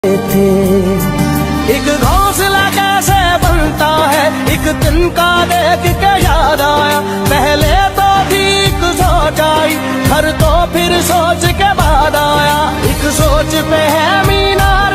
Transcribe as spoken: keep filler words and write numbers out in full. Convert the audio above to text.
थे। एक घोंसला कैसे बनता है, एक तिनका देख के याद आया। पहले तो ठीक सोच आई, घर तो फिर सोच के बाद आया। एक सोच पे है मीनार